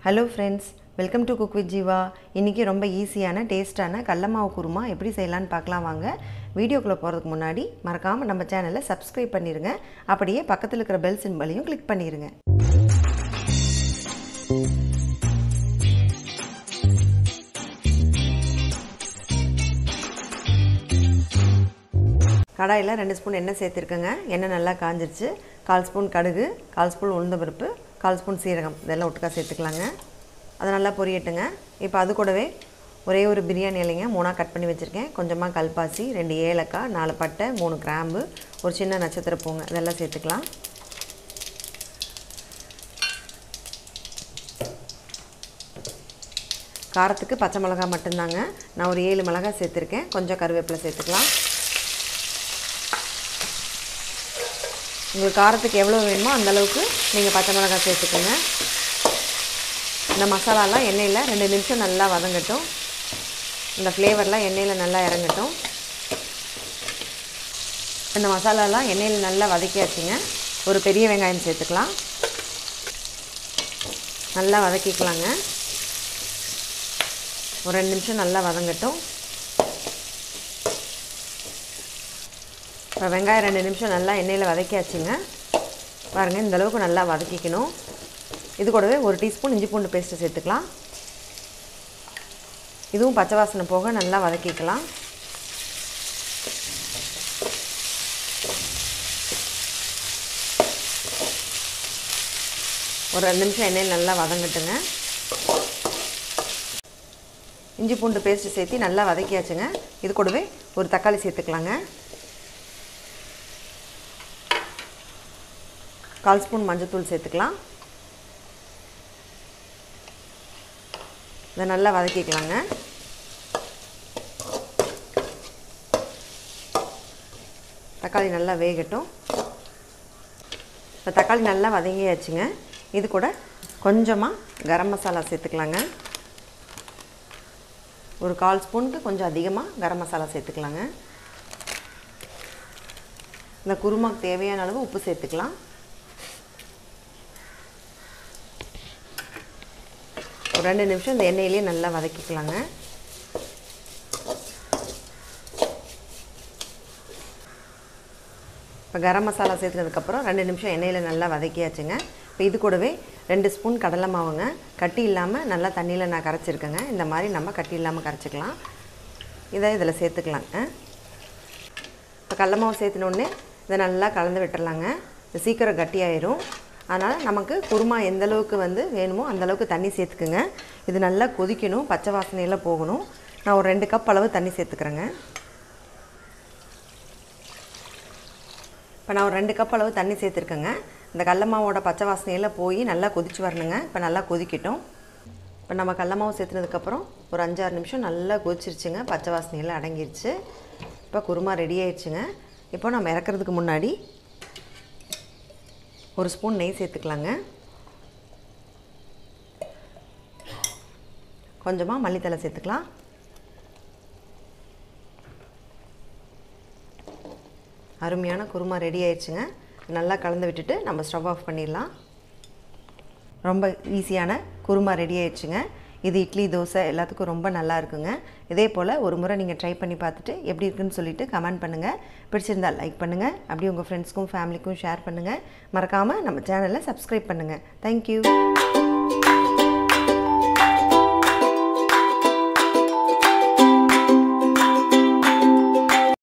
Hello friends, welcome to Cook with Jeeva. இன்னைக்கு ரொம்ப ஈஸியான டேஸ்டான கடலை மாவு குருமா எப்படி செய்யலாம்னு பார்க்கலாம் வாங்க. வீடியோக்குள்ள போறதுக்கு முன்னாடி மறக்காம நம்ம சேனலை Subscribe பண்ணிருங்க. அப்படியே பக்கத்துல இருக்கிற பெல் சிம்பலையும் கிளிக் பண்ணிருங்க. கடாயில 2 ஸ்பூன் எண்ணெய் சேர்த்திருக்கேங்க. எண்ணெய் நல்லா காஞ்சிருச்சு. 1/4 ஸ்பூன் கடுகு, 1/4 ஸ்பூன் உளுந்த பருப்பு, 1/4 ஸ்பூன் சீரகம் இதெல்லாம் ஒட்டுக்கா சேர்த்துக்கலாங்க. அது நல்லா பொரியட்டுங்க. இப்போ அது கூடவே ஒரே ஒரு பிரியாணி இலைங்க 3ஆ கட் பண்ணி வச்சிருக்கேன். கொஞ்சமா கல்பாசி, 2 ஏலக்காய், 4 பட்டை, 3 கிராம்பு, ஒரு சின்ன நட்சத்திர பூங்க இதெல்லாம் சேர்த்துக்கலாம். காரத்துக்கு பச்சை மிளகாய் மட்டும்தாங்க. நான் ஒரு 7 மிளகாய் சேர்த்திருக்கேன். கொஞ்சம் கருவேப்பிலை சேர்த்துக்கலாம். உங்களுக்கு காரத்துக்கு எவ்வளோ வேணுமோ அந்த அளவுக்கு நீங்கள் பச்சை மிளகாய் சேர்த்துக்கோங்க. இந்த மசாலாலாம் எண்ணெயில் 2 நிமிஷம் நல்லா வதங்கட்டும். இந்த ஃப்ளேவர்லாம் எண்ணெயில் நல்லா இறங்கட்டும். இந்த மசாலாலாம் எண்ணெயில் நல்லா வதக்கியாச்சுங்க. ஒரு பெரிய வெங்காயம் சேர்த்துக்கலாம். நல்லா வதக்கிக்கலாங்க. ஒரு 2 நிமிஷம் நல்லா வதங்கட்டும். இப்போ வெங்காயம் 2 நிமிஷம் நல்லா எண்ணெயில் வதக்கியாச்சுங்க. பாருங்கள், இந்த அளவுக்கு நல்லா வதக்கிக்கணும். இது கூடவே 1 டீஸ்பூன் இஞ்சி பூண்டு பேஸ்ட்டு சேர்த்துக்கலாம். இதுவும் பச்சை வாசனை போக நல்லா வதக்கிக்கலாம். ஒரு 2 நிமிஷம் எண்ணெயில் நல்லா வதங்கட்டுங்க. இஞ்சி பூண்டு பேஸ்ட்டு சேர்த்து நல்லா வதக்கியாச்சுங்க. இது கூடவே ஒரு தக்காளி சேர்த்துக்கலாங்க. 1/4 ஸ்பூன் மஞ்சள்தூள் சேர்த்துக்கலாம். இதை நல்லா வதக்கிக்கலாங்க. தக்காளி நல்லா வேகட்டும். இப்போ தக்காளி நல்லா வதங்கியாச்சுங்க. இது கூட கொஞ்சமாக கரம் மசாலா சேர்த்துக்கலாங்க. ஒரு 1/4 ஸ்பூனுக்கு கொஞ்சம் அதிகமாக கரம் மசாலா சேர்த்துக்கலாங்க. இந்த குருமாக்கு தேவையான அளவு உப்பு சேர்த்துக்கலாம். ஒரு 2 நிமிஷம் இந்த எண்ணெயிலேயே நல்லா வதக்கிக்கலாங்க. இப்போ கரம் மசாலா சேர்த்துனதுக்கப்புறம் 2 நிமிஷம் எண்ணெயில் நல்லா வதக்கியாச்சுங்க. இப்போ இது கூடவே 2 ஸ்பூன் கடலை மாவுங்க. கட்டி இல்லாமல் நல்லா தண்ணியில் நான் கரைச்சிருக்கேங்க. இந்த மாதிரி நம்ம கட்டி இல்லாமல் கரைச்சிக்கலாம். இதை இதில் சேர்த்துக்கலாங்க. இப்போ கடலை மாவு சேர்த்துனோடனே இதை நல்லா கலந்து விட்டுறலாங்க. இது சீக்கிரம் கட்டியாயிரும். அதனால் நமக்கு குருமா எந்த அளவுக்கு வேணுமோ அந்தளவுக்கு தண்ணி சேர்த்துக்குங்க. இது நல்லா கொதிக்கணும், பச்சை வாசனையெல்லாம் போகணும். நான் ஒரு 2 கப் அளவு தண்ணி சேர்த்துக்கிறேங்க. இப்போ நான் ஒரு 2 கப் அளவு தண்ணி சேர்த்துருக்கேங்க. இந்த கடலை மாவோட பச்சை வாசனையெல்லாம் போய் நல்லா கொதிச்சு வரணுங்க. இப்போ நல்லா கொதிக்கட்டும். இப்போ நம்ம கடலை மாவு சேர்த்துனதுக்கப்புறம் ஒரு 5-6 நிமிஷம் நல்லா கொதிச்சிருச்சுங்க. பச்சை வாசனையெல்லாம் அடங்கிருச்சு. இப்போ குருமா ரெடி ஆயிடுச்சுங்க. இப்போ நம்ம இறக்குறதுக்கு முன்னாடி ஒரு ஸ்பூன் நெய் சேர்த்துக்கலாங்க. கொஞ்சமாக மல்லித்தலை சேர்த்துக்கலாம். அருமையான குருமா ரெடி ஆயிடுச்சுங்க. நல்லா கலந்து விட்டுட்டு நம்ம ஸ்டவ் ஆஃப் பண்ணிடலாம். ரொம்ப ஈஸியான குருமா ரெடி ஆயிடுச்சுங்க. இது இட்லி, தோசை எல்லாத்துக்கும் ரொம்ப நல்லா இருக்குங்க. இதே போல் ஒரு முறை நீங்கள் ட்ரை பண்ணி பார்த்துட்டு எப்படி இருக்குன்னு சொல்லிவிட்டு கமெண்ட் பண்ணுங்கள். பிடிச்சிருந்தால் லைக் பண்ணுங்கள். அப்படியே உங்கள் ஃப்ரெண்ட்ஸ்க்கும் ஃபேமிலிக்கும் ஷேர் பண்ணுங்கள். மறக்காமல் நம்ம சேனலை Subscribe பண்ணுங்கள். தேங்க்யூ.